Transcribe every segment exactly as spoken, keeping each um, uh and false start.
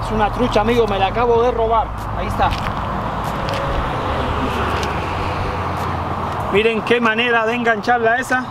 Es una trucha, amigo, me la acabo de robar. Ahí está. Miren qué manera de engancharla esa.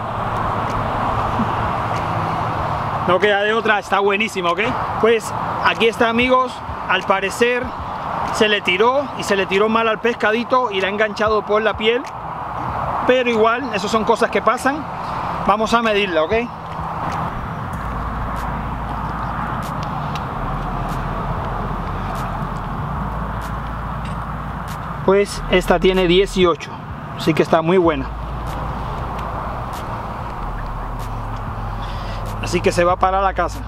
No queda de otra, está buenísima, ¿ok? Pues aquí está, amigos. Al parecer se le tiró y se le tiró mal al pescadito y la ha enganchado por la piel. Pero igual, eso son cosas que pasan. Vamos a medirla, ¿ok? Pues esta tiene dieciocho, así que está muy buena. Así que se va para la casa.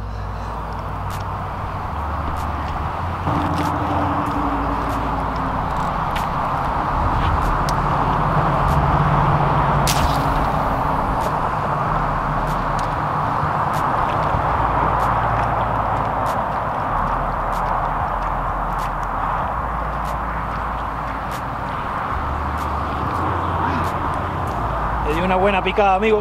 Le di una buena picada, amigos.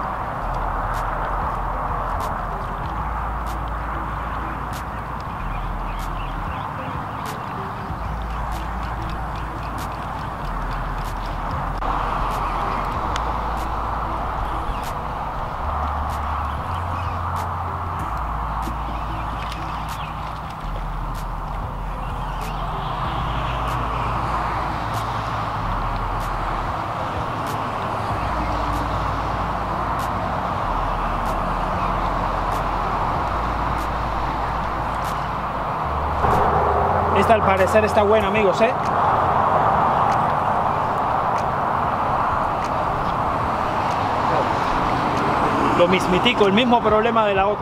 Esta al parecer está buena, amigos, ¿eh? Lo mismitico, el mismo problema de la otra.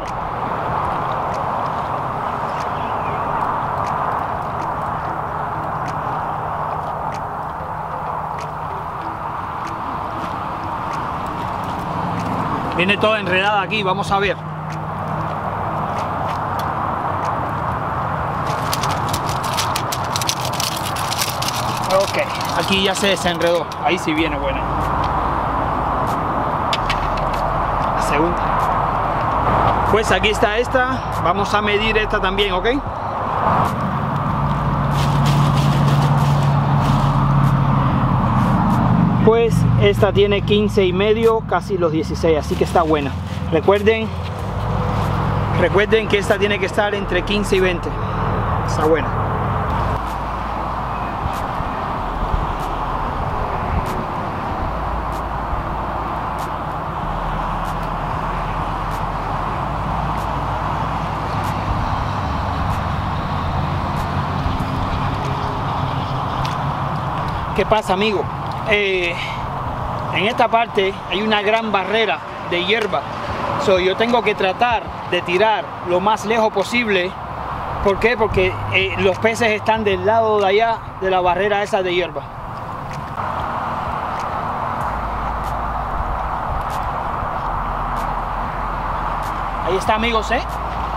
Viene toda enredada aquí, vamos a ver. Ok, aquí ya se desenredó, ahí sí viene buena. La segunda. Pues aquí está esta, vamos a medir esta también, ¿ok? Pues esta tiene quince y medio, casi los dieciséis, así que está buena. Recuerden, recuerden que esta tiene que estar entre quince y veinte. Está buena. ¿Qué pasa, amigo? Eh, en esta parte hay una gran barrera de hierba. So, yo tengo que tratar de tirar lo más lejos posible. ¿Por qué? Porque eh, los peces están del lado de allá de la barrera esa de hierba. Ahí está, amigos, ¿eh?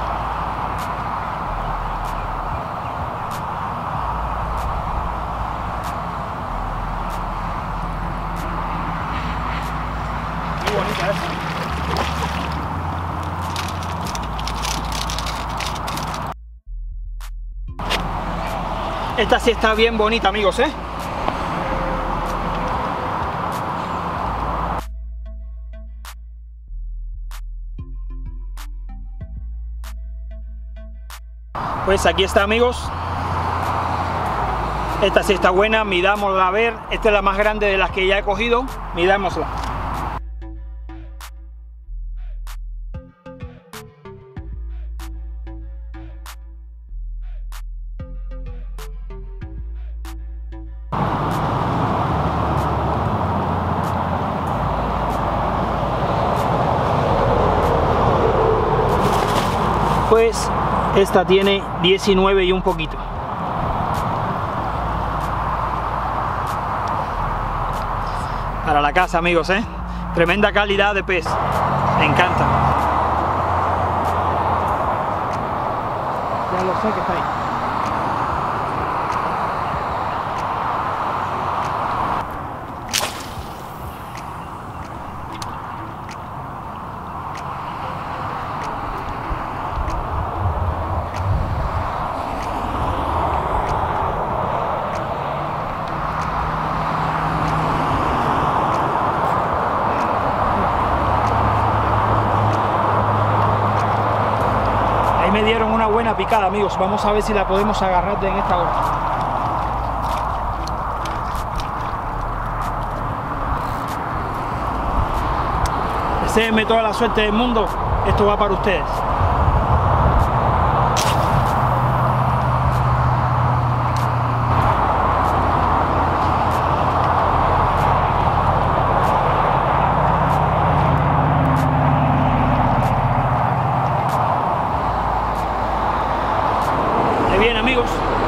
Muy bonita esa. Esta sí está bien bonita, amigos, ¿eh? Pues aquí está, amigos. Esta sí está buena, midámosla a ver. Esta es la más grande de las que ya he cogido. Midámosla. Pues esta tiene diecinueve y un poquito. Para la casa, amigos, ¿eh? Tremenda calidad de pez. Me encanta. Ya lo sé que está ahí. Ahí me dieron una buena picada, amigos. Vamos a ver si la podemos agarrar en esta hora. Deseenme toda la suerte del mundo. Esto va para ustedes. Bien, amigos.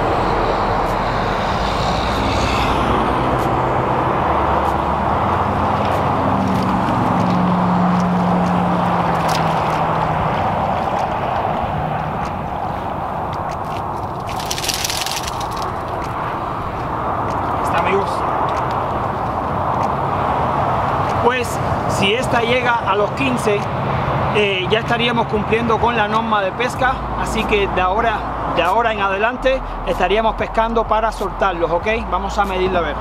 Está, amigos. Pues si esta llega a los quince, eh, ya estaríamos cumpliendo con la norma de pesca, así que de ahora De ahora en adelante estaríamos pescando para soltarlos, ¿ok? Vamos a medirla a ver.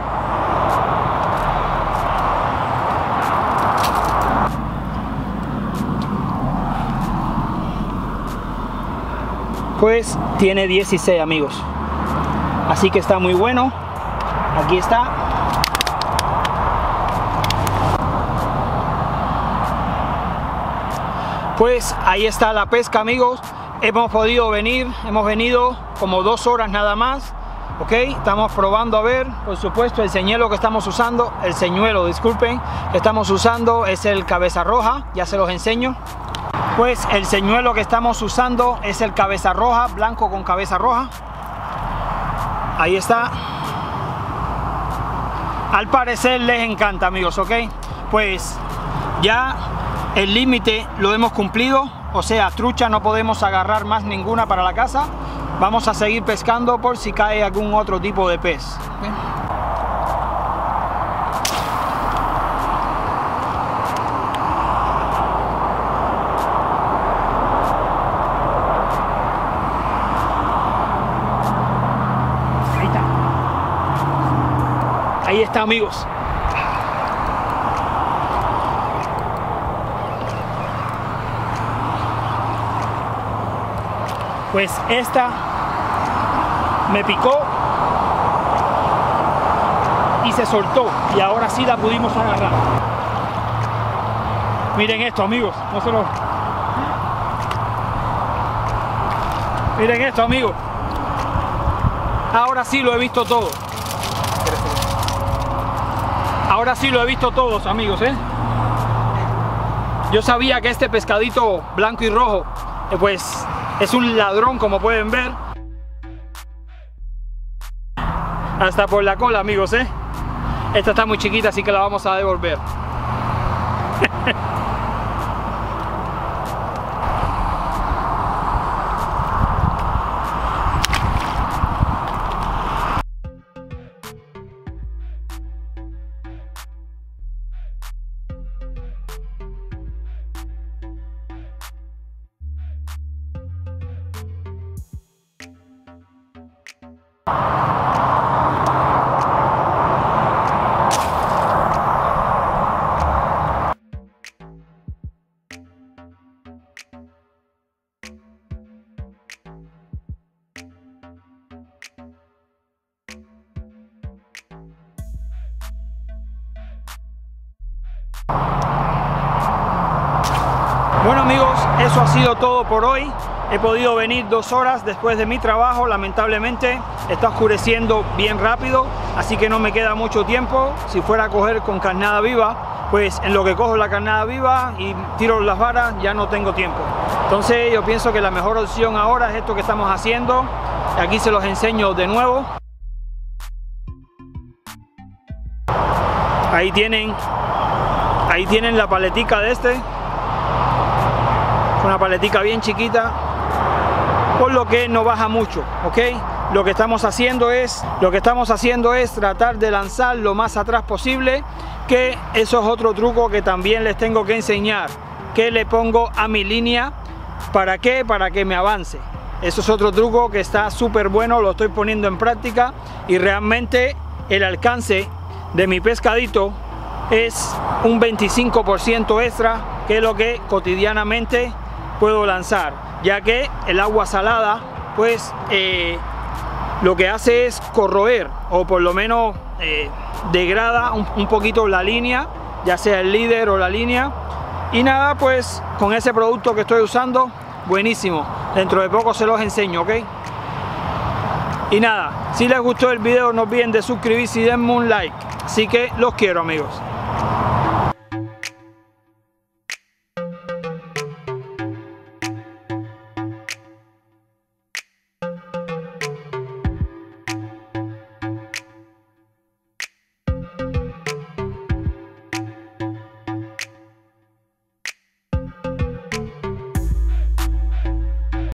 Pues tiene dieciséis, amigos. Así que está muy bueno. Aquí está. Pues ahí está la pesca, amigos. Hemos podido venir, hemos venido como dos horas nada más, ok, estamos probando a ver, por supuesto el señuelo que estamos usando, el señuelo, disculpen, que estamos usando es el cabeza roja, ya se los enseño. Pues el señuelo que estamos usando es el cabeza roja, blanco con cabeza roja, ahí está. Al parecer les encanta, amigos, ok, pues ya el límite lo hemos cumplido. O sea, trucha no podemos agarrar más ninguna para la casa. Vamos a seguir pescando por si cae algún otro tipo de pez. ¿Bien? Ahí está. Ahí está, amigos. Pues esta me picó y se soltó y ahora sí la pudimos agarrar. Miren esto, amigos, no se lo... Miren esto, amigos. Ahora sí lo he visto todo. Ahora sí lo he visto todos, amigos, ¿eh? Yo sabía que este pescadito blanco y rojo, eh, pues es un ladrón, como pueden ver. Hasta por la cola, amigos, ¿eh? Esta está muy chiquita, así que la vamos a devolver. Bueno, amigos, eso ha sido todo por hoy. He podido venir dos horas después de mi trabajo. Lamentablemente está oscureciendo bien rápido, así que no me queda mucho tiempo. Si fuera a coger con carnada viva, pues en lo que cojo la carnada viva y tiro las varas ya no tengo tiempo. Entonces yo pienso que la mejor opción ahora es esto que estamos haciendo. Aquí se los enseño de nuevo. Ahí tienen, ahí tienen la paletica de este. Una paletica bien chiquita, por lo que no baja mucho, ¿ok? Lo que estamos haciendo es, lo que estamos haciendo es tratar de lanzar lo más atrás posible, que eso es otro truco que también les tengo que enseñar, que le pongo a mi línea. ¿Para qué? Para que me avance. Eso es otro truco que está súper bueno, lo estoy poniendo en práctica y realmente el alcance de mi pescadito es un veinticinco por ciento extra que lo que cotidianamente puedo lanzar, ya que el agua salada pues eh, lo que hace es corroer o por lo menos eh, degrada un, un poquito la línea, ya sea el líder o la línea. Y nada, pues con ese producto que estoy usando, buenísimo. Dentro de poco se los enseño, ¿ok? Y nada, si les gustó el video no olviden de suscribirse y denme un like. Así que los quiero, amigos.